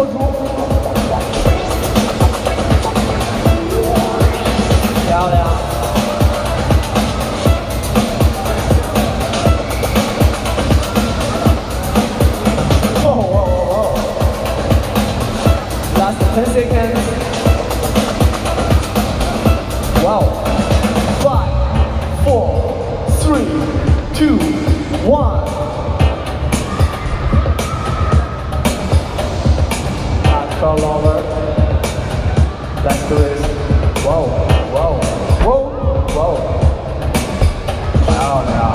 破除。漂亮。哦 Last 10 seconds. Wow. 5, 4, 3, 2, 1. Fell over. Let's do this. Whoa, whoa, whoa, whoa. 漂亮。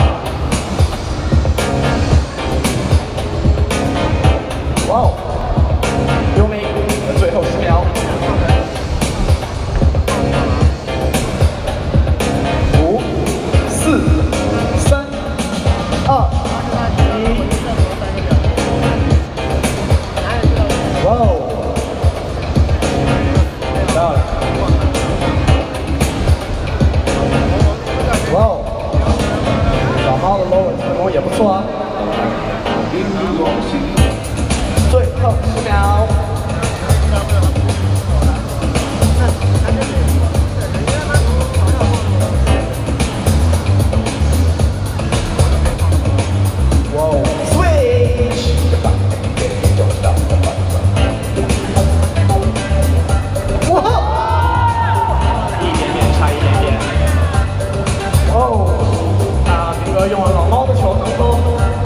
哇 Yoemic 的最后10秒。5、4、3、2、1。哇哦！漂亮！哇哦！小猫的 lower 成功也不错啊。最后10秒。哇哦 ，switch！ 哇！一点点差一点点。哦，啊，明哥用了老猫的球成功。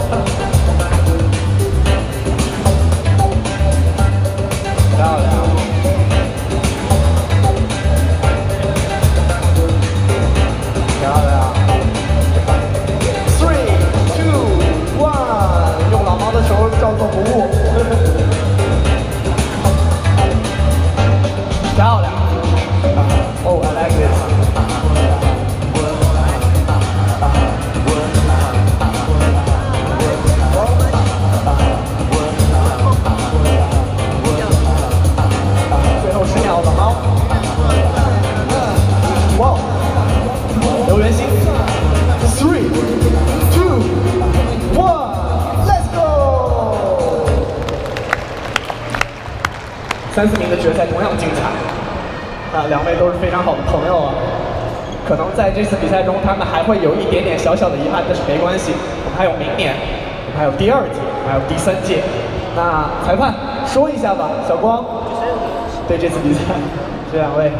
漂亮！漂亮 ！3、2、1， 用老猫的球照做不误。漂亮！哦 ，I like this。最后10秒，老猫。哇！留圆心。3、2、1，Let's go！ 34名的决赛同样精彩。两位都是非常好的朋友啊。可能在这次比赛中，他们还会有一点点小小的遗憾，但是没关系，我们还有明年，我们还有第2届，我们还有第3届。那裁判说一下吧，小光，对这次比赛，这2位。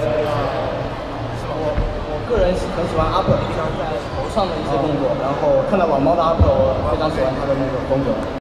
我个人很喜欢阿 p 平常在头上的一些动作，然后看了老猫的阿 p 我非常喜欢他的那个风格。